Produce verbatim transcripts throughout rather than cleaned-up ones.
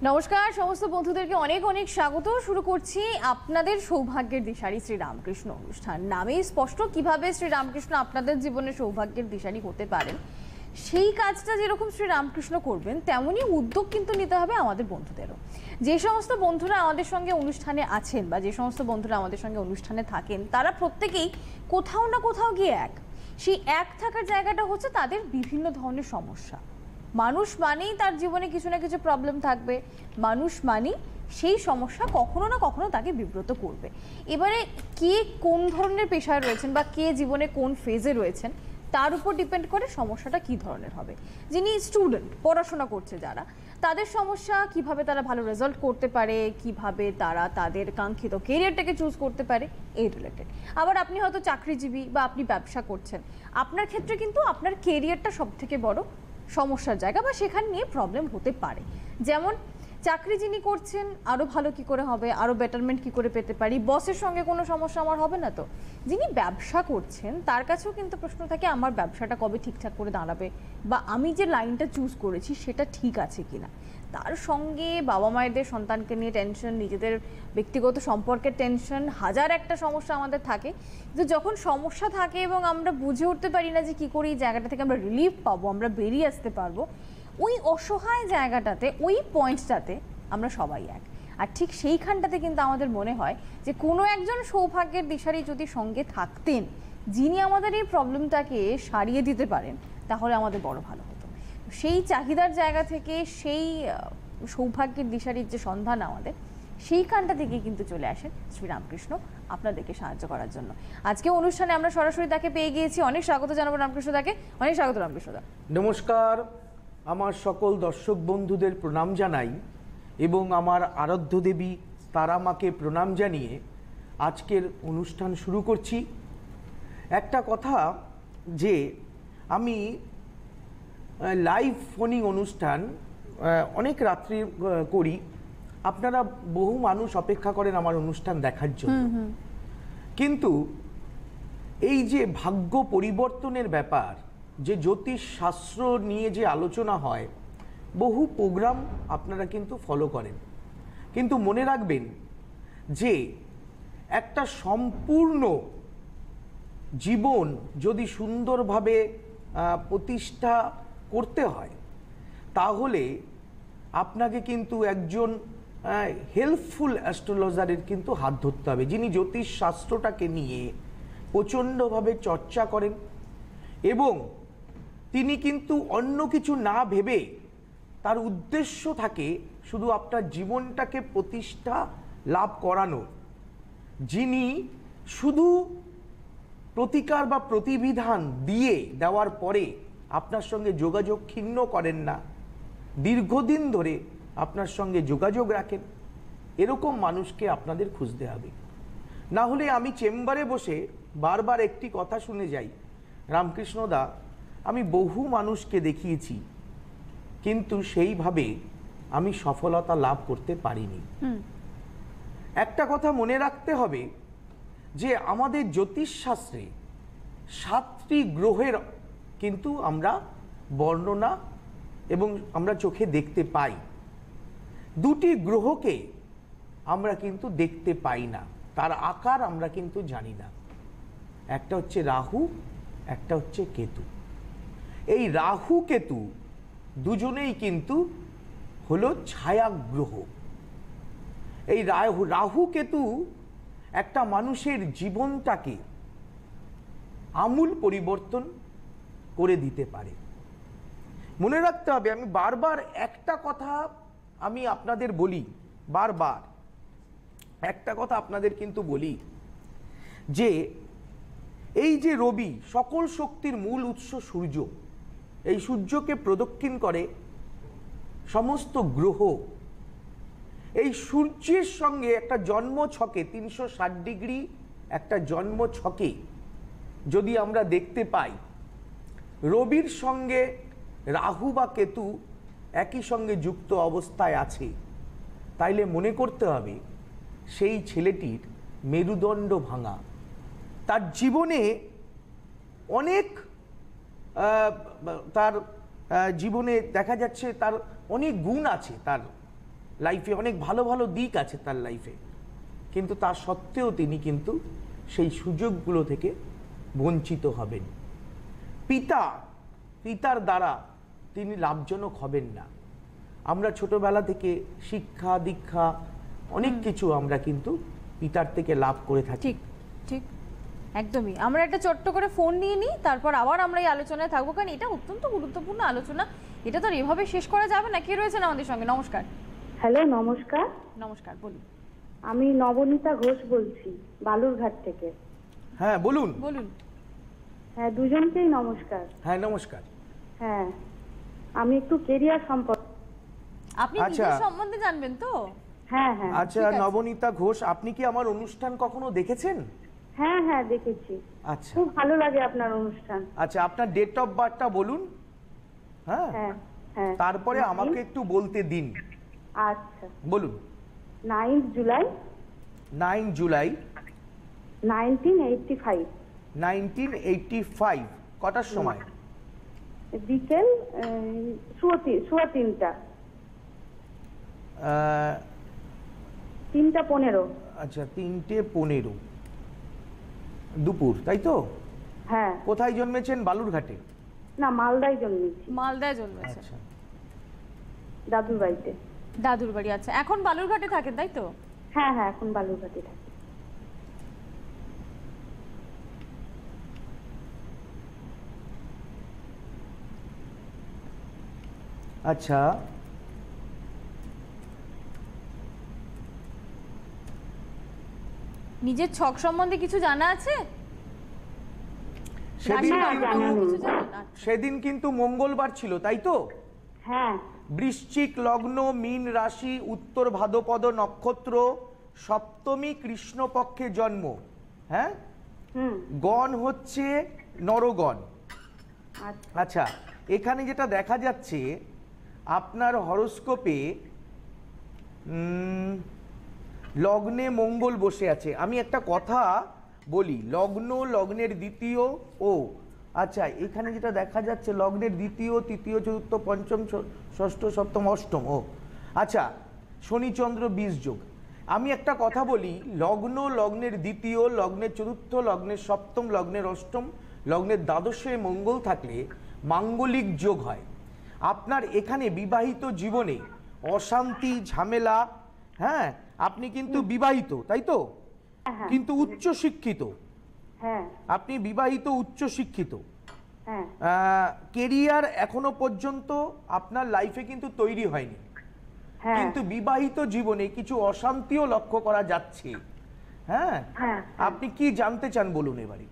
নমস্কার সমস্ত বন্ধুদেরকে অনেক অনেক স্বাগত। শুরু করছি আপনাদের সৌভাগ্যের দিশারি শ্রী রামকৃষ্ণ অনুষ্ঠান। নামেই স্পষ্ট কিভাবে শ্রী রামকৃষ্ণ আপনাদের জীবনে সৌভাগ্যের দিশারি হতে পারেন, সেই কাজটা যেরকম শ্রী রামকৃষ্ণ করবেন তেমনই উদ্যোগ কিন্তু নিতে হবে আমাদের বন্ধুদেরও। যে সমস্ত বন্ধুরা আমাদের সঙ্গে অনুষ্ঠানে আছেন বা যে সমস্ত বন্ধুরা আমাদের সঙ্গে অনুষ্ঠানে থাকেন, তারা প্রত্যেকেই কোথাও না কোথাও গিয়ে এক। সেই এক থাকার জায়গাটা হচ্ছে তাদের বিভিন্ন ধরনের সমস্যা। মানুষ মানেই তার জীবনে কিছু না কিছু প্রবলেম থাকবে, মানুষ মানেই সেই সমস্যা কখনো না কখনো তাকে বিব্রত করবে। এবারে কে কোন ধরনের পেশায় রয়েছেন বা কে জীবনে কোন ফেজে রয়েছেন তার উপর ডিপেন্ড করে সমস্যাটা কি ধরনের হবে। যিনি স্টুডেন্ট, পড়াশোনা করছে যারা, তাদের সমস্যা কিভাবে তারা ভালো রেজাল্ট করতে পারে, কিভাবে তারা তাদের কাঙ্ক্ষিত কেরিয়ারটাকে চুজ করতে পারে, এই রিলেটেড। আবার আপনি হয়তো চাকরিজীবী বা আপনি ব্যবসা করছেন, আপনার ক্ষেত্রে কিন্তু আপনার কেরিয়ারটা সব থেকে বড় সমস্যার জায়গা বা সেখানে নিয়ে প্রবলেম হতে পারে। যেমন চাকরি যিনি করছেন, আরও ভালো কি করে হবে, আরও বেটারমেন্ট কি করে পেতে পারি, বসের সঙ্গে কোনো সমস্যা আমার হবে না তো। যিনি ব্যবসা করছেন তার কাছেও কিন্তু প্রশ্ন থাকে আমার ব্যবসাটা কবে ঠিকঠাক করে দাঁড়াবে বা আমি যে লাইনটা চুজ করেছি সেটা ঠিক আছে কিনা। তার সঙ্গে বাবা মায়েদের সন্তানকে নিয়ে টেনশন, নিজেদের ব্যক্তিগত সম্পর্কের টেনশন, হাজার একটা সমস্যা আমাদের থাকে। কিন্তু যখন সমস্যা থাকে এবং আমরা বুঝে উঠতে পারি না যে কী করে এই জায়গাটা থেকে আমরা রিলিফ পাবো, আমরা বেরিয়ে আসতে পারবো, ওই অসহায় জায়গাটাতে, ওই পয়েন্টটাতে আমরা সবাই এক। আর ঠিক সেইখানটাতে কিন্তু আমাদের মনে হয় যে কোনো একজন সৌভাগ্যের দিশারি যদি সঙ্গে থাকতেন, যিনি আমাদের এই প্রবলেমটাকে সারিয়ে দিতে পারেন, তাহলে আমাদের বড় ভালো হতো। সেই চাহিদার জায়গা থেকে সেই সৌভাগ্যের দিশারির যে সন্ধান আমাদের, সেইখানটা থেকে কিন্তু চলে আসেন শ্রীরামকৃষ্ণ আপনাদেরকে সাহায্য করার জন্য। আজকে অনুষ্ঠানে আমরা সরাসরি তাকে পেয়ে গিয়েছি। অনেক স্বাগত জানাবো রামকৃষ্ণ দাকে। অনেক স্বাগত রামকৃষ্ণ দা। নমস্কার, আমার সকল দর্শক বন্ধুদের প্রণাম জানাই এবং আমার আরাধ্য দেবী তারা মাকে প্রণাম জানিয়ে আজকের অনুষ্ঠান শুরু করছি। একটা কথা, যে আমি লাইভ ফোনিং অনুষ্ঠান অনেক রাত্রি করি, আপনারা বহু মানুষ অপেক্ষা করেন আমার অনুষ্ঠান দেখার জন্য। কিন্তু এই যে ভাগ্য পরিবর্তনের ব্যাপার, যে জ্যোতিষ শাস্ত্র নিয়ে যে আলোচনা হয়, বহু প্রোগ্রাম আপনারা কিন্তু ফলো করেন। কিন্তু মনে রাখবেন যে একটা সম্পূর্ণ জীবন যদি সুন্দরভাবে প্রতিষ্ঠা করতে হয়, তাহলে আপনাকে কিন্তু একজন হেল্পফুল অ্যাস্ট্রোলজারের কিন্তু হাত ধরতে হবে, যিনি জ্যোতিষ শাস্ত্রটাকে নিয়ে প্রচণ্ডভাবে চর্চা করেন এবং তিনি কিন্তু অন্য কিছু না ভেবে তার উদ্দেশ্য থাকে শুধু আপনার জীবনটাকে প্রতিষ্ঠা লাভ করানো। যিনি শুধু প্রতিকার বা প্রতিবিধান দিয়ে দেওয়ার পরে আপনার সঙ্গে যোগাযোগ ক্ষীণ করেন না, দীর্ঘদিন ধরে আপনার সঙ্গে যোগাযোগ রাখেন, এরকম মানুষকে আপনাদের খুঁজতে হবে। না হলে আমি চেম্বারে বসে বারবার একটি কথা শুনে যাই, রামকৃষ্ণদা আমি বহু মানুষকে দেখিয়েছি কিন্তু সেইভাবে আমি সফলতা লাভ করতে পারিনি। একটা কথা মনে রাখতে হবে যে আমাদের জ্যোতিষশাস্ত্রে সাতটি গ্রহের কিন্তু আমরা বর্ণনা এবং আমরা চোখে দেখতে পাই। দুটি গ্রহকে আমরা কিন্তু দেখতে পাই না, তার আকার আমরা কিন্তু জানি না। একটা হচ্ছে রাহু, একটা হচ্ছে কেতু। এই রাহু কেতু দুজনেই কিন্তু হলো ছায়া গ্রহ। এই রাহু রাহু কেতু একটা মানুষের জীবনটাকে আমূল পরিবর্তন করে দিতে পারে। মনে রাখতে হবে, আমি বারবার একটা কথা আমি আপনাদের বলি, বারবার একটা কথা আপনাদের কিন্তু বলি, যে এই যে রবি, সকল শক্তির মূল উৎস সূর্য, এই সূর্যকে প্রদক্ষিণ করে সমস্ত গ্রহ। এই সূর্যের সঙ্গে একটা জন্ম ছকে তিনশো ষাট ডিগ্রি একটা জন্ম ছকে যদি আমরা দেখতে পাই রবির সঙ্গে রাহু বা কেতু একই সঙ্গে যুক্ত অবস্থায় আছে, তাইলে মনে করতে হবে সেই ছেলেটির মেরুদণ্ড ভাঙা। তার জীবনে অনেক তার জীবনে দেখা যাচ্ছে তার অনেক গুণ আছে, তার লাইফে অনেক ভালো ভালো দিক আছে তার লাইফে, কিন্তু তা সত্ত্বেও তিনি কিন্তু সেই সুযোগগুলো থেকে বঞ্চিত হবেন। পিতা পিতার দ্বারা তিনি লাভজনক হবেন না। আমরা ছোটবেলা থেকে শিক্ষা দীক্ষা অনেক কিছু আমরা কিন্তু পিতার থেকে লাভ করে থাকি। ঠিক ঠিক একদমই। আমরা একটা ছোট্ট করে ফোন নিয়ে নিই, তারপর আবার আমরা এই আলোচনায় থাকবো, কারণ এটা অত্যন্ত গুরুত্বপূর্ণ আলোচনা। এটা তো আর এভাবে শেষ করা যাবে না। কে রয়েছেন আমাদের সঙ্গে? নমস্কার। হ্যালো, নমস্কার। নমস্কার, বলুন। আমি নবনীতা ঘোষ বলছি, বালুরঘাট থেকে। হ্যাঁ বলুন। বলুন। হ্যাঁ, দুজনকেই নমস্কার। হ্যাঁ নমস্কার। হ্যাঁ, আমি একটু কেরিয়ার সম্পর্কে। আপনি আচ্ছা। নিজের সম্বন্ধে জানবেন তো? হ্যাঁ হ্যাঁ আচ্ছা নবনীতা ঘোষ, আপনি কি আমার অনুষ্ঠান কখনো দেখেছেন? হ্যাঁ হ্যাঁ দেখেছি, আচ্ছা খুব ভালো লাগে আপনার অনুষ্ঠান। আচ্ছা, আপনার ডেট অফ বার্থটা বলুন। হ্যাঁ হ্যাঁ হ্যাঁ তারপরে আমাকে একটু বলতে দিন। আচ্ছা, বলুন। Ninth July nine July nineteen eighty five. Nineteen eighty five. কটার সময়? বিকেল সোয়া সোয়া তিনটা আহ, তিনটা পনেরো। আচ্ছা তিনটে পনেরো দুপুর, তাই তো? হ্যাঁ। কোথায় জন্মেছেন? বালুরঘাটে? না, মালদায় জন্মেছি। মালদায় জন্মেছে। আচ্ছা দাদুর বাড়িতে। দাদুর বাড়ি। আচ্ছা, এখন বালুরঘাটে থাকেন তাই তো? হ্যাঁ হ্যাঁ, এখন বালুরঘাটে থাকি। আচ্ছা নিজের ছক সম্বন্ধে কিছু জানা আছে? সেদিন না, কিন্তু- জানা নেই। কিছু জানেন? আচ্ছা। সেদিন কিন্তু মঙ্গলবার ছিল, তাই তো? হ্যাঁ বৃশ্চিক লগ্ন, মীন রাশি, উত্তর ভাদ্রপদ নক্ষত্র, সপ্তমী কৃষ্ণপক্ষে জন্ম। হ্যাঁ, হুম গণ হচ্ছে নরগণ। আচ্ছা আচ্ছা, এখানে যেটা দেখা যাচ্ছে আপনার হরোস্কোপে উম, লগ্নে মঙ্গল বসে আছে। আমি একটা কথা বলি, লগ্ন, লগ্নের দ্বিতীয় ও আচ্ছা এখানে যেটা দেখা যাচ্ছে লগ্নের দ্বিতীয়, তৃতীয়, চতুর্থ, পঞ্চম, ষ- ষষ্ঠ, সপ্তম, অষ্টম। ও আচ্ছা, শনিচন্দ্র বিশ যোগ। আমি একটা কথা বলি, লগ্ন, লগ্নের দ্বিতীয়, লগ্নের চতুর্থ, লগ্নের সপ্তম, লগ্নের অষ্টম, লগ্নের দ্বাদশে মঙ্গল থাকলে মাঙ্গলিক যোগ হয়। আপনার এখানে বিবাহিত জীবনে অশান্তি, ঝামেলা, হ্যাঁ আপনি কিন্তু বিবাহিত, তাই তো? হ্যাঁ কিন্তু উচ্চ শিক্ষিত। হ্যাঁ আপনি বিবাহিত, উচ্চ শিক্ষিত। হ্যাঁ কেরিয়ার এখনো পর্যন্ত আপনার লাইফে কিন্তু তৈরি হয়নি, হ্যাঁ কিন্তু বিবাহিত জীবনে কিছু অশান্তিও লক্ষ্য করা যাচ্ছে। হ্যাঁ, হ্যাঁ আপনি কি জানতে চান বলুন এবারে।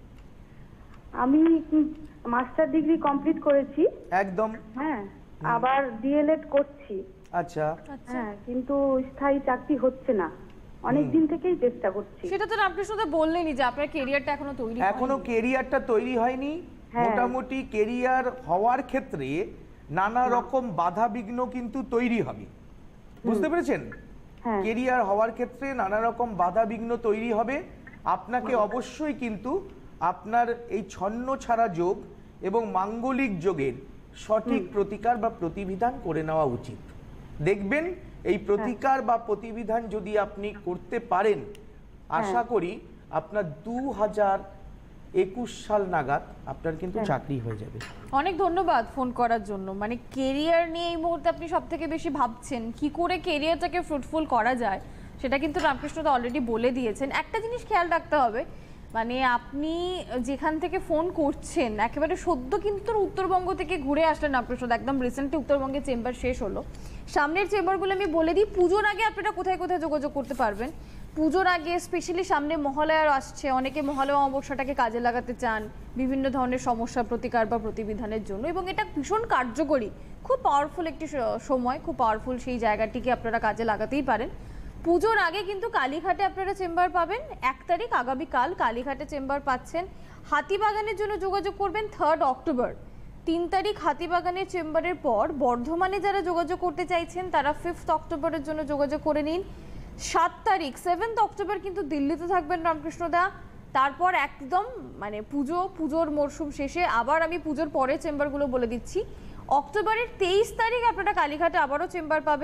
আমি মাস্টার ডিগ্রি কমপ্লিট করেছি। একদম। হ্যাঁ, আবার ডিএলএড করছি। আচ্ছা আচ্ছা, হ্যাঁ, কিন্তু স্থায়ী চাকরি হচ্ছে না, অনেক দিন থেকেই চেষ্টা করছি। সেটা তো আপনি শুধু বললেনই যে আপনার কেরিয়ারটা এখনো তৈরি হয়নি। এখনো কেরিয়ারটা তৈরি হয়নি। হ্যাঁ। মোটামুটি কেরিয়ার হওয়ার ক্ষেত্রে নানা রকম বাধা বিঘ্ন কিন্তু তৈরি হবে, বুঝতে পেরেছেন? হ্যাঁ কেরিয়ার হওয়ার ক্ষেত্রে নানা রকম বাধা বিঘ্ন তৈরি হবে। আপনাকে অবশ্যই কিন্তু আপনার এই ছন্ন ছাড়া যোগ এবং মাঙ্গলিক যোগের সঠিক প্রতিকার বা প্রতিবিধান করে নেওয়া উচিত। দেখবেন এই প্রতিকার বা প্রতিবিধান যদি আপনি করতে পারেন, আশা করি আপনার দু হাজার একুশ সাল নাগাদ আপনার কিন্তু চাকরি হয়ে যাবে। অনেক ধন্যবাদ ফোন করার জন্য। মানে কেরিয়ার নিয়ে এই মুহূর্তে আপনি সব থেকে বেশি ভাবছেন কি করে কেরিয়ারটাকে ফ্রুটফুল করা যায়, সেটা কিন্তু রামকৃষ্ণদা অলরেডি বলে দিয়েছেন। একটা জিনিস খেয়াল রাখতে হবে, মানে আপনি যেখান থেকে ফোন করছেন একেবারে সদ্য কিন্তু উত্তরবঙ্গ থেকে ঘুরে আসলেন রামকৃষ্ণদা, একদম রিসেন্টলি উত্তরবঙ্গের চেম্বার শেষ হলো। সামনের চেম্বারগুলো আমি বলে দিই, পুজোর আগে আপনারা কোথায় কোথায় যোগাযোগ করতে পারবেন। পুজোর আগে স্পেশালি সামনে মহালয়া আসছে, অনেকে মহালয়া অমাবস্যাটাকে কাজে লাগাতে চান বিভিন্ন ধরনের সমস্যা প্রতিকার বা প্রতিবিধানের জন্য, এবং এটা ভীষণ কার্যকরী, খুব পাওয়ারফুল একটি সময়, খুব পাওয়ারফুল সেই জায়গাটিকে আপনারা কাজে লাগাতেই পারেন। পুজোর আগে কিন্তু কালীঘাটে আপনারা চেম্বার পাবেন, এক তারিখ আগামীকাল কালীঘাটে চেম্বার পাচ্ছেন। হাতিবাগানের জন্য যোগাযোগ করবেন থার্ড অক্টোবর। তিন তারিখ হাতিবাগানের চেম্বারের পর বর্ধমানে যারা যোগাযোগ করতে চাইছেন তারা ফিফথ অক্টোবরের জন্য যোগাযোগ করে নিন। সাত তারিখ সেভেন্থ অক্টোবর কিন্তু দিল্লিতে থাকবেন রামকৃষ্ণদা। তারপর একদম মানে পুজো পুজোর মরশুম শেষে আবার আমি পুজোর পরে চেম্বারগুলো বলে দিচ্ছি। অক্টোবরের তেইশ তারিখ আপনারা কালীঘাটে আবারও চেম্বার পাবেন।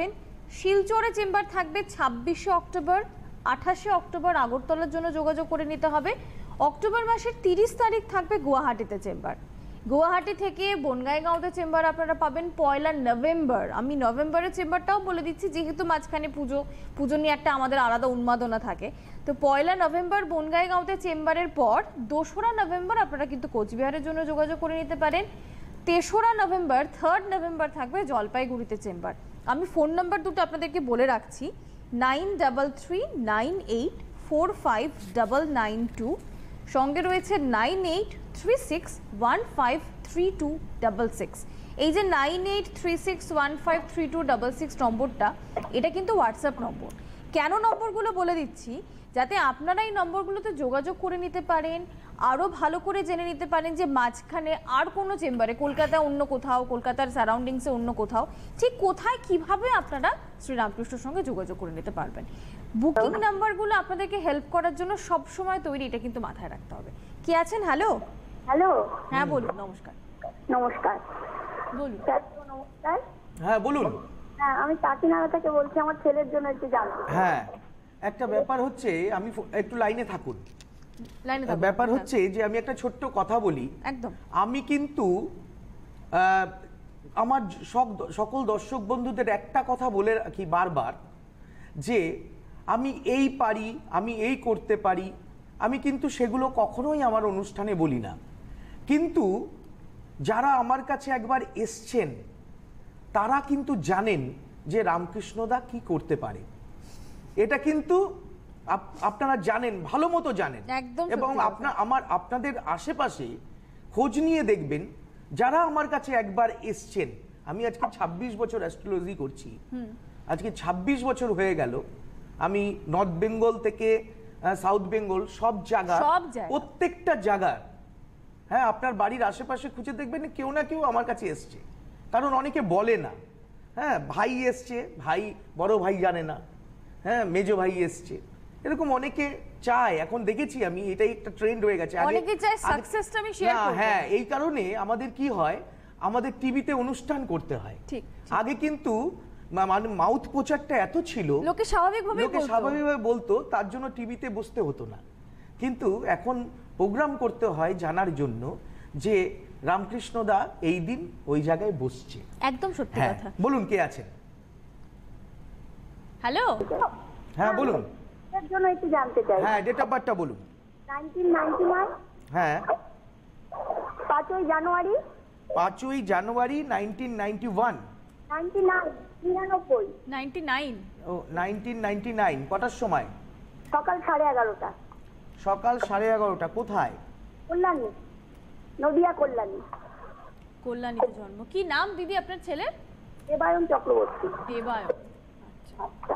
শিলচরে চেম্বার থাকবে ছাব্বিশে অক্টোবর, আঠাশে অক্টোবর আগরতলার জন্য যোগাযোগ করে নিতে হবে। অক্টোবর মাসের তিরিশ তারিখ থাকবে গুয়াহাটিতে চেম্বার। গুয়াহাটি থেকে বনগাইগাঁওতে চেম্বার আপনারা পাবেন পয়লা নভেম্বর। আমি নভেম্বরের চেম্বারটাও বলে দিচ্ছি, যেহেতু মাঝখানে পুজো পুজো নিয়ে একটা আমাদের আলাদা উন্মাদনা থাকে। তো পয়লা নভেম্বর বনগাইগাঁওতে চেম্বারের পর দোসরা নভেম্বর আপনারা কিন্তু কোচবিহারের জন্য যোগাযোগ করে নিতে পারেন। তেসরা নভেম্বর থার্ড নভেম্বর থাকবে জলপাইগুড়িতে চেম্বার। আমি ফোন নাম্বার দুটো আপনাদেরকে বলে রাখছি, nine double three nine eight four five double nine two, সঙ্গে রয়েছে nine eight three six one five three two double six. এই যে nine eight three six one five three two double six নম্বরটা, এটা কিন্তু হোয়াটসঅ্যাপ নম্বর। কেন নম্বরগুলো বলে দিচ্ছি, যাতে আপনারা এই নম্বরগুলোতে যোগাযোগ করে নিতে পারেন, আরও ভালো করে জেনে নিতে পারেন যে মাঝখানে আর কোনো চেম্বারে, কলকাতায় অন্য কোথাও, কলকাতার সারাউন্ডিংসে অন্য কোথাও, ঠিক কোথায় কিভাবে আপনারা শ্রীরামকৃষ্ণর সঙ্গে যোগাযোগ করে নিতে পারবেন। বুকিং নাম্বারগুলো আপনাদেরকে হেল্প করার জন্য সব সময় তৈরি, এটা কিন্তু মাথায় রাখতে হবে। কি আছেন? হ্যালো হ্যালো, হ্যাঁ বলুন। নমস্কার। নমস্কার বলুন। স্যার, নমস্কার। হ্যাঁ বলুন। হ্যাঁ, আমি কাকিনাড়া থেকে বলছি, আমার ছেলের জন্য একটু জানতে চাই। হ্যাঁ, একটা ব্যাপার হচ্ছে, আমি ফো- একটু লাইনে থাকুন। লাইনে থাকুন। ব্যাপার হচ্ছে যে আমি একটা ছোট্ট কথা বলি। একদম। আমি কিন্তু আহ, আমার সক- সকল দর্শক বন্ধুদের একটা কথা বলে রাখি বারবার, যে আমি এই পারি, আমি এই করতে পারি, আমি কিন্তু সেগুলো কখনোই আমার অনুষ্ঠানে বলি না। কিন্তু যারা আমার কাছে একবার এসছেন তারা কিন্তু জানেন যে রামকৃষ্ণদা কি করতে পারে। এটা কিন্তু আপ- আপনারা জানেন, ভালো মতো জানেন। একদম সত্যি এবং কথা। আপনার আমার আপনাদের আশেপাশে খোঁজ নিয়ে দেখবেন, যারা আমার কাছে একবার এসছেন। আমি আজকে ছাব্বিশ বছর অ্যাস্ট্রোলজি করছি, আজকে ছাব্বিশ বছর হয়ে গেল। আমি নর্থ বেঙ্গল থেকে সাউথ বেঙ্গল সব জায়গা, সব জায়গা। প্রত্যেকটা জায়গার, হ্যাঁ আপনার বাড়ির আশেপাশে খুঁজে দেখবেন কেউ না কেউ আমার কাছে এসছে। কারণ অনেকে বলে না, হ্যাঁ ভাই এসছে, ভাই বড় ভাই জানে না, হ্যাঁ মেজো ভাই এসছে, এরকম অনেকে চায়। এখন দেখেছি আমি, এটাই একটা ট্রেন্ড হয়ে গেছে। আগে- অনেকে চায় আগে- সাকসেসটা আমি শেয়ার না, করব। হ্যাঁ এই কারণে আমাদের কি হয়, আমাদের টিভিতে অনুষ্ঠান করতে হয়। ঠিক, আগে কিন্তু মা- মানে মাউথ প্রচারটা এত ছিল, লোকে স্বাভাবিকভাবে লোকে স্বাভাবিকভাবে বলতো, তার জন্য টিভিতে বসতে হতো না। কিন্তু এখন প্রোগ্রাম করতে হয় জানার জন্য যে রামকৃষ্ণদা এই দিন ওই জায়গায় বসছে। একদম সত্যি হ্যাঁ কথা। বলুন, কে আছেন? হ্যালো, হ্যাঁ বলুন। এর জন্য একটু জানতে চাই। হ্যাঁ ডেট অফ বার্থটা বলুন। নাইনটিন নাইনটি নাইন, হ্যাঁ পাঁচই জানুয়ারি পাঁচই জানুয়ারি nineteen ninety one. Ninety nine, নিরানব্বই, নাইনটি নাইন। ও নাইনটিন নাইনটি নাইন। কটার সময়? সকাল সাড়ে এগারোটা, সকাল সাড়ে এগারোটা। কোথায়? কল্যাণী, নদিয়া কল্যাণী। কল্যাণীতে জন্ম। কি নাম দিদি আপনার ছেলের? দেবায়ন চক্রবর্তী। দেবায়ন। আচ্ছা,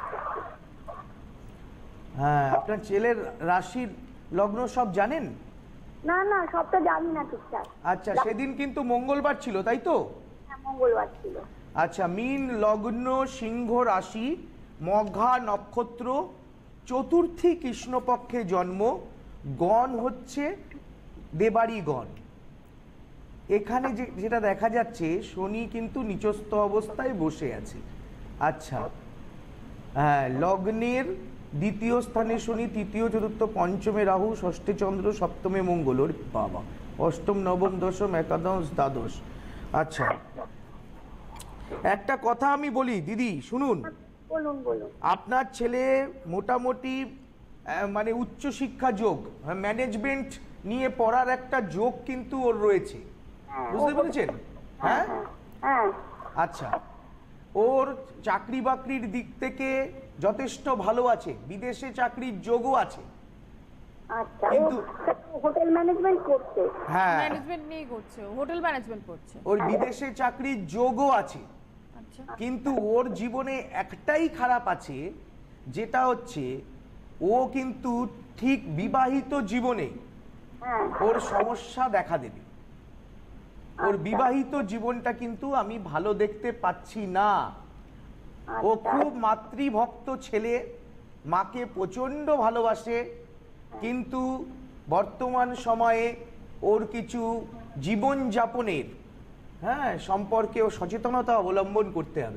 হ্যাঁ, আপনার ছেলের রাশির লগ্ন সব জানেন? না না, সবটা জানি না ঠিকঠাক। আচ্ছা, সেদিন কিন্তু মঙ্গলবার ছিল, তাই তো? হ্যাঁ, মঙ্গলবার ছিল। আচ্ছা, মীন লগ্ন, সিংহ রাশি, মঘা নক্ষত্র, চতুর্থী কৃষ্ণপক্ষে জন্ম, গণ হচ্ছে দেবাড়ি গণ। এখানে যে যেটা দেখা যাচ্ছে, শনি কিন্তু নিচস্থ অবস্থায় বসে আছে। আচ্ছা, হ্যাঁ, লগ্নের দ্বিতীয় স্থানে শনি, তৃতীয় চতুর্থ পঞ্চমে রাহু, ষষ্ঠে চন্দ্র, সপ্তমে মঙ্গল। ওরে বাবা, অষ্টম নবম দশম একাদশ দ্বাদশ। আচ্ছা, একটা কথা আমি বলি দিদি, শুনুন। বলুন বলুন। আপনার ছেলে মোটামুটি আহ, মানে উচ্চশিক্ষা যোগ, ম্যানেজমেন্ট নিয়ে পড়ার একটা যোগ কিন্তু ওর রয়েছে, হ্যাঁ, বুঝতে ও- পেরেছেন? হ্যাঁ হ্যাঁ, আচ্ছা, ওর চাকরি বাকরির দিক থেকে যথেষ্ট ভালো আছে, বিদেশে চাকরির যোগও আছে। আচ্ছা। ও কিন্তু- হোটেল ম্যানেজমেন্ট করছে। হ্যাঁ, ম্যানেজমেন্ট নিয়ে করছে, হোটেল ম্যানেজমেন্ট করছে। ওর বিদেশে চাকরির যোগও আছে। আচ্ছা। কিন্তু ওর জীবনে একটাই খারাপ আছে, যেটা হচ্ছে ও কিন্তু ঠিক বিবাহিত জীবনে হ্যাঁ, ওর সমস্যা দেখা দেবে। ওর আচ্ছা। বিবাহিত জীবনটা কিন্তু আমি ভালো দেখতে পাচ্ছি না। ও আচ্ছা। খুব মাতৃভক্ত ছেলে, মাকে প্রচণ্ড ভালোবাসে, কিন্তু বর্তমান সময়ে ওর কিছু জীবনযাপনের হ্যাঁ সম্পর্কে ও সচেতনতা অবলম্বন করতে হবে।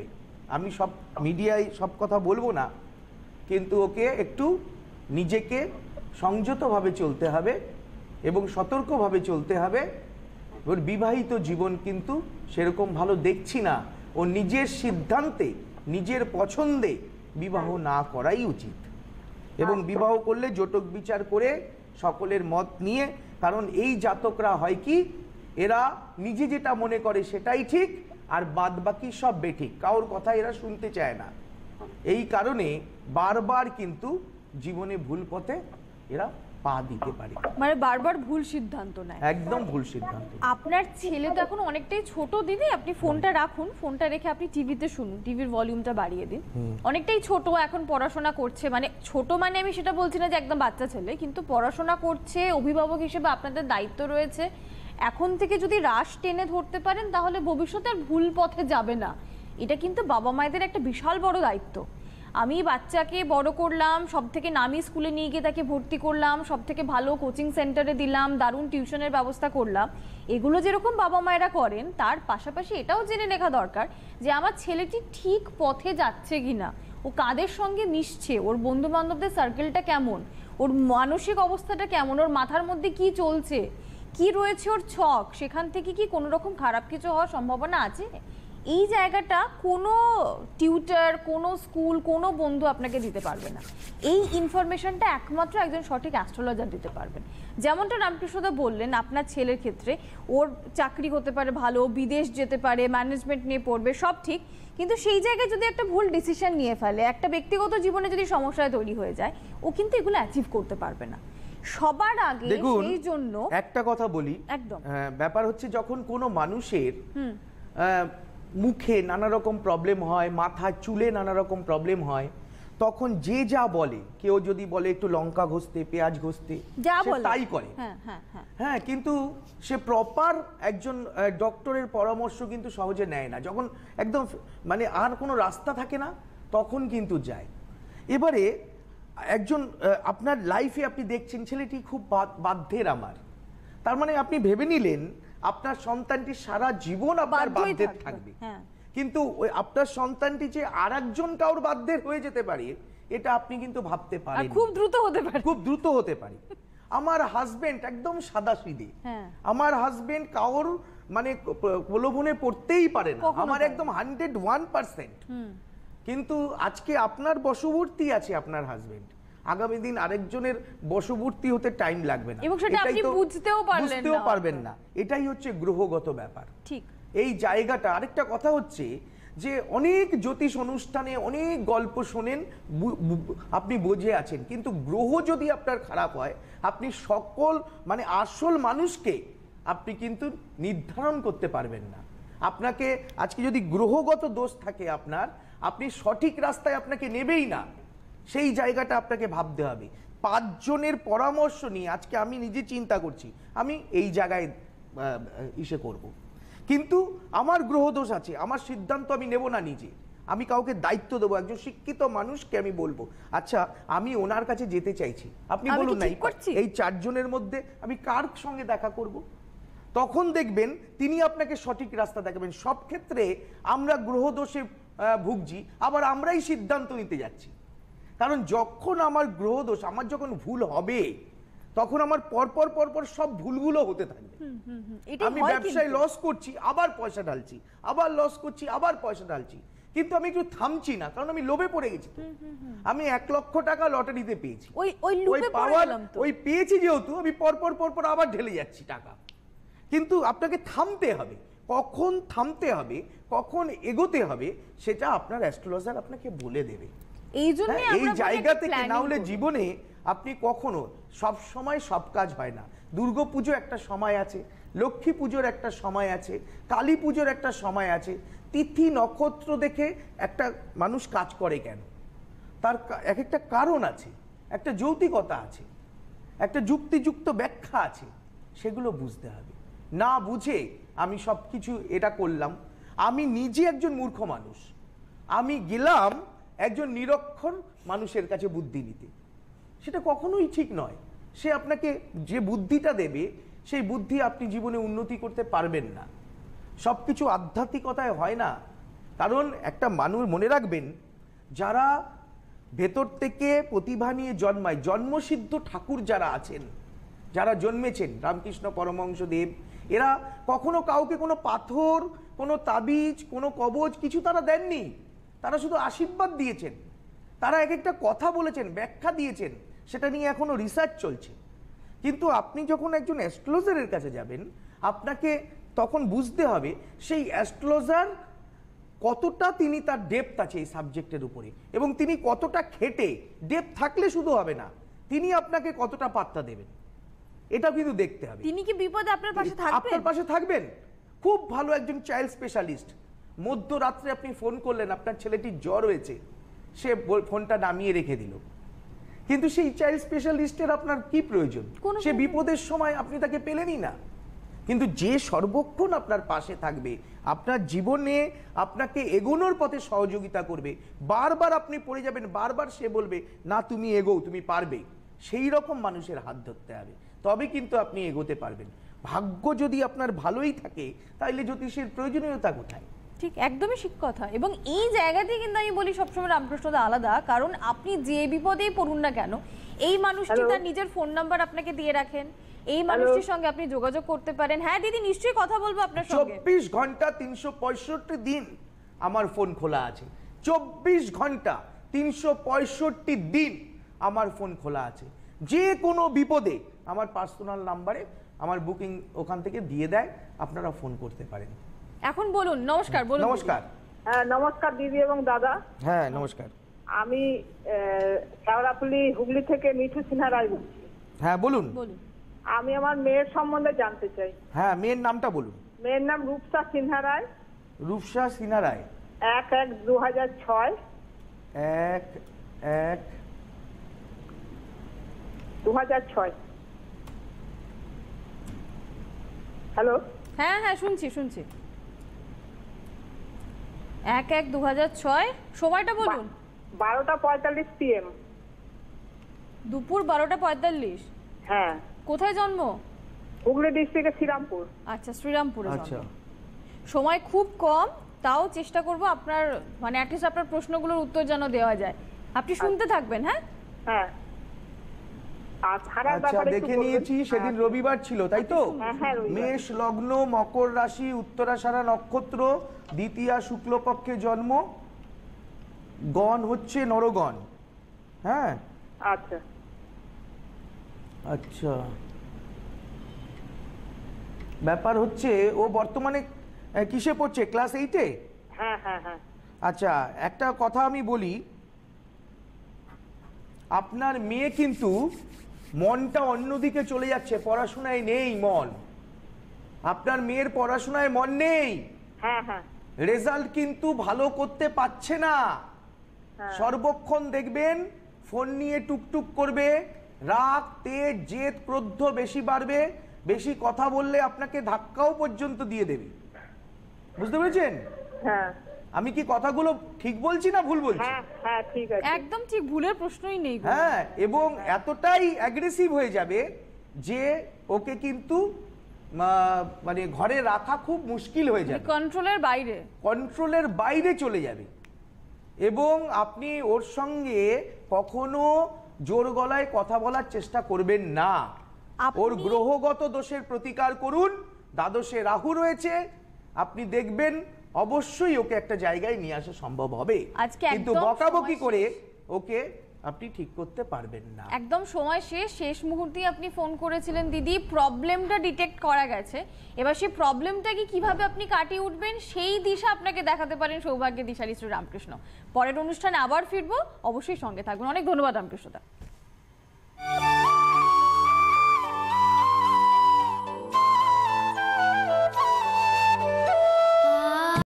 আমি সব মিডিয়ায় সব কথা বলবো না, কিন্তু ওকে একটু নিজেকে সংযতভাবে চলতে হবে এবং সতর্কভাবে চলতে হবে। ওর বিবাহিত জীবন কিন্তু সেরকম ভালো দেখছি না। ও নিজের সিদ্ধান্তে নিজের পছন্দে বিবাহ না করাই উচিত, এবং বিবাহ করলে জটক বিচার করে সকলের মত নিয়ে। কারণ এই জাতকরা হয় কি, এরা নিজে যেটা মনে করে সেটাই ঠিক, আর বাদ বাকি সব বেঠিক, কারোর কথা এরা শুনতে চায় না। এই কারণে বারবার কিন্তু জীবনে ভুল পথে এরা পা দিতে পারে, মানে বারবার ভুল সিদ্ধান্ত নেয়। একদম ভুল সিদ্ধান্ত। আপনার ছেলে তো এখন অনেকটাই ছোট দিদি, আপনি ফোনটা রাখুন, ফোনটা রেখে আপনি টিভিতে শুনুন, টিভির ভলিউমটা বাড়িয়ে দিন। অনেকটাই ছোট, এখন পড়াশোনা করছে, মানে ছোট মানে আমি সেটা বলছি না যে একদম বাচ্চা ছেলে, কিন্তু পড়াশোনা করছে, অভিভাবক হিসেবে আপনাদের দায়িত্ব রয়েছে। এখন থেকে যদি রাশ টেনে ধরতে পারেন তাহলে ভবিষ্যতে আর ভুল পথে যাবে না। এটা কিন্তু বাবা মায়েদের একটা বিশাল বড় দায়িত্ব। আমি বাচ্চাকে বড় করলাম, সব থেকে নামি স্কুলে নিয়ে গিয়ে তাকে ভর্তি করলাম, সব থেকে ভালো কোচিং সেন্টারে দিলাম, দারুণ টিউশনের ব্যবস্থা করলাম, এগুলো যেরকম বাবা মায়েরা করেন, তার পাশাপাশি এটাও জেনে লেখা দরকার যে আমার ছেলেটি ঠিক পথে যাচ্ছে কিনা, ও কাদের সঙ্গে মিশছে, ওর বন্ধু বান্ধবদের সার্কেলটা কেমন, ওর মানসিক অবস্থাটা কেমন, ওর মাথার মধ্যে কি চলছে, কি রয়েছে ওর ছক, সেখান থেকে কি কোনো রকম খারাপ কিছু হওয়ার সম্ভাবনা আছে। এই জায়গাটা কোনো টিউটার, কোনো স্কুল, কোনো বন্ধু আপনাকে দিতে পারবে না। এই ইনফরমেশনটা একমাত্র একজন সঠিক অ্যাস্ট্রোলজার দিতে পারবেন। যেমনটা রামকৃষ্ণদা বললেন, আপনার ছেলের ক্ষেত্রে ওর চাকরি হতে পারে ভালো, বিদেশ যেতে পারে, ম্যানেজমেন্ট নিয়ে পড়বে, সব ঠিক, কিন্তু সেই জায়গায় যদি একটা ভুল ডিসিশন নিয়ে ফেলে, একটা ব্যক্তিগত জীবনে যদি সমস্যায় তৈরি হয়ে যায়, ও কিন্তু এগুলো অ্যাচিভ করতে পারবে না। সবার আগে সেই জন্য একটা কথা বলি, একদম ব্যাপার হচ্ছে যখন কোনো মানুষের মুখে নানা রকম প্রবলেম হয়, মাথা চুলে নানা রকম প্রবলেম হয়, তখন যে যা বলে, কেউ যদি বলে একটু লঙ্কা ঘষতে, পেঁয়াজ ঘষতে, তাই করে। হ্যাঁ হ্যাঁ হ্যাঁ হ্যাঁ, কিন্তু সে প্রপার একজন ডক্টরের পরামর্শ কিন্তু সহজে নেয় না। যখন একদম মানে আর কোনো রাস্তা থাকে না, তখন কিন্তু যায়। এবারে একজন আপনার লাইফে আপনি দেখছেন ছেলেটি খুব বাধ্যের আমার, তার মানে আপনি ভেবে নিলেন আপনার সন্তানটি সারা জীবন আপনার বাধ্যের থাকবে, কিন্তু ওই আপনার সন্তানটি যে আর একজন কারোর বাধ্যের হয়ে যেতে পারে, এটা আপনি কিন্তু ভাবতে পারেন, খুব দ্রুত হতে পারে, খুব দ্রুত হতে পারে। আমার হাজবেন্ড একদম সাদাসিধে, আমার হাজবেন্ড কারোর মানে প্রলোভনে পড়তেই পারে না, আমার একদম হান্ড্রেড ওয়ান পার্সেন্ট। কিন্তু আজকে আপনার বশবর্তী আছে আপনার হাজবেন্ড, আগামী দিন আরেকজনের বশবর্তী হতে টাইম লাগবে না, এবং সেটা আপনি বুঝতেও পারলেন বুঝতেও পারবেন না। এটাই হচ্ছে গ্রহগত ব্যাপার। ঠিক এই জায়গাটা। আরেকটা কথা হচ্ছে যে অনেক জ্যোতিষ অনুষ্ঠানে অনেক গল্প শোনেন, আপনি বুঝে আছেন, কিন্তু গ্রহ যদি আপনার খারাপ হয়, আপনি সকল মানে আসল মানুষকে আপনি কিন্তু নির্ধারণ করতে পারবেন না। আপনাকে আজকে যদি গ্রহগত দোষ থাকে আপনার, আপনি সঠিক রাস্তায় আপনাকে নেবেই না, সেই জায়গাটা আপনাকে ভাবতে হবে। পাঁচজনের পরামর্শ নিয়ে আজকে আমি নিজে চিন্তা করছি আমি এই জায়গায় ইসে করব, কিন্তু আমার গ্রহদোষ আছে, আমার সিদ্ধান্ত আমি নেব না নিজে, আমি কাউকে দায়িত্ব দেবো, একজন শিক্ষিত মানুষকে আমি বলবো আচ্ছা আমি ওনার কাছে যেতে চাইছি, আপনি বলুন না এই চারজনের মধ্যে আমি কার সঙ্গে দেখা করব, তখন দেখবেন তিনি আপনাকে সঠিক রাস্তা দেখাবেন। সব ক্ষেত্রে আমরা গ্রহদোষে ভুগছি, আবার আমরাই সিদ্ধান্ত নিতে যাচ্ছি। কারণ যখন আমার গ্রহদোষ, আমার যখন ভুল হবে, তখন আমার পরপর পরপর সব ভুলগুলো হতে থাকবে। আমি ব্যবসায় লস করছি, আবার পয়সা ঢালছি, আবার লস করছি, আবার পয়সা ঢালছি, কিন্তু আমি একটু থামছি না, কারণ আমি লোভে পড়ে গেছি। আমি এক লক্ষ টাকা লটারিতে পেয়েছি, ওই পেয়েছি যেহেতু আমি পরপর পরপর আবার ঢেলে যাচ্ছি টাকা। কিন্তু আপনাকে থামতে হবে, কখন থামতে হবে, কখন এগোতে হবে, সেটা আপনার অ্যাস্ট্রোলজার আপনাকে বলে দেবে। এই জন্য এই জায়গা থেকে না হলে জীবনে আপনি কখনো সব সময় সব কাজ হয় না। দুর্গাপুজো একটা সময় আছে, লক্ষ্মী পুজোর একটা সময় আছে, কালী পুজোর একটা সময় আছে। তিথি নক্ষত্র দেখে একটা মানুষ কাজ করে কেন, তার এক একটা কারণ আছে, একটা যৌক্তিকতা আছে, একটা যুক্তিযুক্ত ব্যাখ্যা আছে, সেগুলো বুঝতে হবে। না বুঝে আমি সব কিছু এটা করলাম, আমি নিজে একজন মূর্খ মানুষ, আমি গেলাম একজন নিরক্ষর মানুষের কাছে বুদ্ধি নিতে, সেটা কখনোই ঠিক নয়। সে আপনাকে যে বুদ্ধিটা দেবে, সেই বুদ্ধি আপনি জীবনে উন্নতি করতে পারবেন না। সব কিছু আধ্যাত্মিকতায় হয় না, কারণ একটা মানুষ মনে রাখবেন, যারা ভেতর থেকে প্রতিভা নিয়ে জন্মায়, জন্মসিদ্ধ ঠাকুর যারা আছেন, যারা জন্মেছেন, রামকৃষ্ণ পরমহংসদেব, এরা কখনো কাউকে কোনো পাথর, কোনো তাবিজ, কোনো কবচ কিছু তারা দেননি। তারা শুধু আশীর্বাদ দিয়েছেন, তারা এক একটা কথা বলেছেন, ব্যাখ্যা দিয়েছেন, সেটা নিয়ে এখনো রিসার্চ চলছে। কিন্তু আপনি যখন একজন অ্যাস্ট্রোলজারের কাছে যাবেন, আপনাকে তখন বুঝতে হবে সেই অ্যাস্ট্রোলজার কতটা তিনি তার ডেপথ আছে এই সাবজেক্টের উপরে, এবং তিনি কতটা খেটে, ডেপথ থাকলে শুধু হবে না, তিনি আপনাকে কতটা পাত্তা দেবেন, এটা কিন্তু দেখতে হবে। তিনি কি বিপদে আপনার পাশে থাকবেন? আপনার পাশে থাকবেন। খুব ভালো একজন চাইল্ড স্পেশালিস্ট, মধ্যরাত্রে আপনি ফোন করলেন, আপনার ছেলেটির জ্বর হয়েছে, সে ফোনটা নামিয়ে রেখে দিল, কিন্তু সেই চাইল্ড স্পেশালিস্টের আপনার কি প্রয়োজন? সে বিপদের সময় আপনি তাকে পেলেনই না। কিন্তু যে সর্বক্ষণ আপনার পাশে থাকবে, আপনার জীবনে আপনাকে এগোনোর পথে সহযোগিতা করবে, বারবার আপনি পড়ে যাবেন, বারবার সে বলবে না তুমি এগোও, তুমি পারবে, সেই রকম মানুষের হাত ধরতে হবে, তবে কিন্তু আপনি এগোতে পারবেন। ভাগ্য যদি আপনার ভালোই থাকে, তাহলে জ্যোতিষের প্রয়োজনীয়তা কোথায়? ঠিক, একদমই ঠিক কথা। এবং এই জায়গাতেই কিন্তু আমি বলি সবসময় রামকৃষ্ণদা আলাদা, কারণ আপনি যে বিপদেই পড়ুন না কেন, এই মানুষটি তার নিজের ফোন নাম্বার আপনাকে দিয়ে রাখেন, এই মানুষটির সঙ্গে আপনি যোগাযোগ করতে পারেন। হ্যাঁ দিদি, নিশ্চয়ই কথা বলবো আপনার সঙ্গে। চব্বিশ ঘন্টা তিনশো পঁয়ষট্টি দিন আমার ফোন খোলা আছে, চব্বিশ ঘন্টা তিনশো পঁয়ষট্টি দিন আমার ফোন খোলা আছে। যে কোনো বিপদে আমার পার্সোনাল নাম্বারে আমার বুকিং ওখান থেকে দিয়ে দেয়, আপনারা ফোন করতে পারেন। এখন বলুন। নমস্কার, বলুন। নমস্কার। হ্যাঁ নমস্কার দিদি এবং দাদা। হ্যাঁ নমস্কার। আমি শেওড়াফুলি হুগলি থেকে মিঠু সিনহা রায় বলছি। হ্যাঁ বলুন। বলুন। আমি আমার মেয়ের সম্বন্ধে জানতে চাই। হ্যাঁ, মেয়ের নামটা বলুন। মেয়ের নাম রূপসা সিনহা রায়। রূপসা সিনহা রায়। এক এক দু হাজার ছয়। এক এক দু হাজার ছয়। হ্যালো। হ্যাঁ হ্যাঁ শুনছি শুনছি। এক এক দু হাজার ছয়। সময়টা বলুন। বারোটা পঁয়তাল্লিশ পিএম। দুপুর বারোটা পঁয়তাল্লিশ। হ্যাঁ। কোথায় জন্ম? হুগলি ডিস্ট্রিক্টের শ্রীরামপুর। আচ্ছা, শ্রীরামপুরে জন্ম। আচ্ছা। সময় খুব কম, তাও চেষ্টা করব আপনার মানে অ্যাটলিস্ট আপনার প্রশ্নগুলোর উত্তর যেন দেওয়া যায়। আপনি শুনতে থাকবেন। হ্যাঁ হ্যাঁ। আর ছাড়ার আচ্ছা, ব্যাপারে দেখে নিয়েছি, সেদিন রবিবার ছিল তাই তো? হ্যাঁ হ্যাঁ রবিবার। মেষ লগ্ন, মকর রাশি, উত্তরাষাঢ়া নক্ষত্র, দ্বিতীয়া শুক্লপক্ষে জন্ম, গণ হচ্ছে নরগণ। হ্যাঁ আচ্ছা আচ্ছা। ব্যাপার হচ্ছে ও বর্তমানে আহ, কিসে পড়ছে? ক্লাস এইটে? হ্যাঁ হ্যাঁ হ্যাঁ। আচ্ছা, একটা কথা আমি বলি, আপনার মেয়ে কিন্তু মনটা অন্যদিকে চলে যাচ্ছে, পড়াশোনায় নেই মন। আপনার মেয়ের পড়াশোনায় মন নেই, হ্যাঁ হ্যাঁ। রেজাল্ট কিন্তু ভালো করতে পারছে না। সর্বক্ষণ দেখবেন ফোন নিয়ে টুকটুক করবে, রাগ, তেজ, জেদ, ক্রোধ বেশি বাড়বে, বেশি কথা বললে আপনাকে ধাক্কাও পর্যন্ত দিয়ে দেবে। বুঝতে পেরেছেন? হ্যাঁ। আমি কি কথাগুলো ঠিক বলছি না ভুল বলছি? হ্যাঁ হ্যাঁ ঠিক আছে। একদম ঠিক, ভুলের প্রশ্নই নেই। হ্যাঁ, এবং এতটাই অ্যাগ্রেসিভ হয়ে যাবে যে ওকে কিন্তু আহ, মানে ঘরে রাখা খুব মুশকিল হয়ে যাবে, কন্ট্রোলের বাইরে, কন্ট্রোলের বাইরে চলে যাবে। এবং আপনি ওর সঙ্গে কখনো জোর গলায় কথা বলার চেষ্টা করবেন না। আপনি- ওর গ্রহগত দোষের প্রতিকার করুন। দ্বাদশে রাহু রয়েছে, আপনি দেখবেন অবশ্যই ওকে একটা জায়গায় নিয়ে আসা সম্ভব হবে। আজকে কিন্তু একদম বকাবকি সময় করে শেষ। ওকে আপনি ঠিক করতে পারবেন না। একদম সময় শেষ। শেষ মুহূর্তে আপনি ফোন করেছিলেন দিদি, প্রবলেমটা ডিটেক্ট করা গেছে। এবার সেই প্রবলেমটাকে কিভাবে আপনি কাটিয়ে উঠবেন সেই দিশা আপনাকে দেখাতে পারেন সৌভাগ্যের দিশারি শ্রী রামকৃষ্ণ। পরের অনুষ্ঠানে আবার ফিরবো, অবশ্যই সঙ্গে থাকবেন। অনেক ধন্যবাদ রামকৃষ্ণদা।